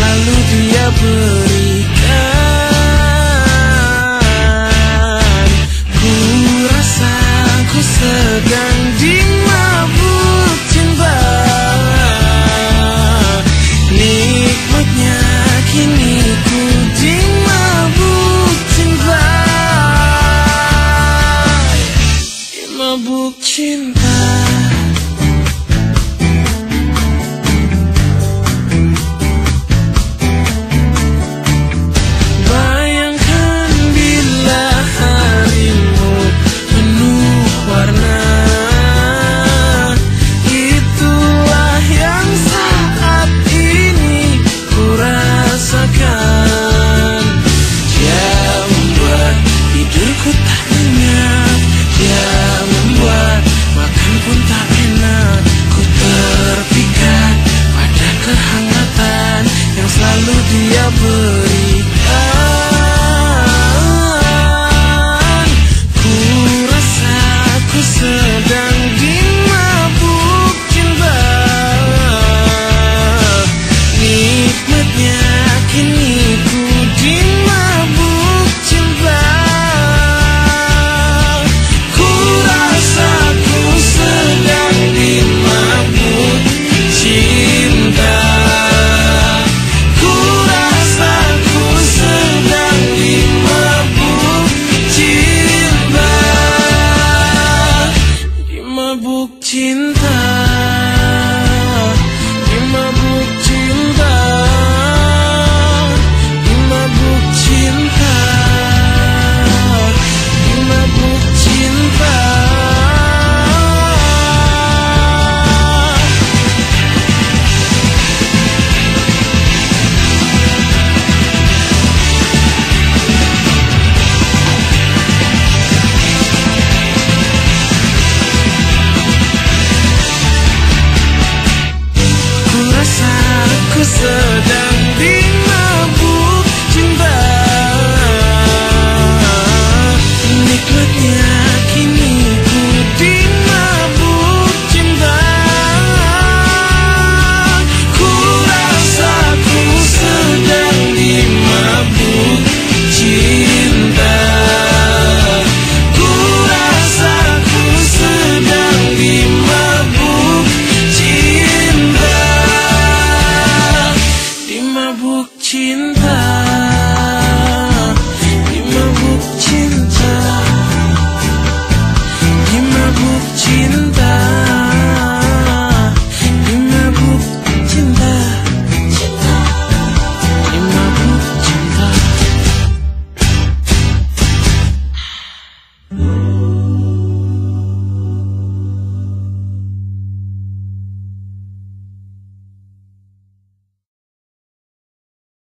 selalu dia berikan. Ku rasa ku sedang dimabuk cinta. Nikmatnya kini ku dimabuk cinta. Dimabuk cinta. Selalu dia berikan. Ku rasa ku sedang dimabuk cinta. Nikmatnya kini ku dimabuk cinta. Ku rasa ku sedang dimabuk cinta. Dimabuk cinta, dimabuk cinta, dimabuk cinta, dimabuk cinta. Ku sedang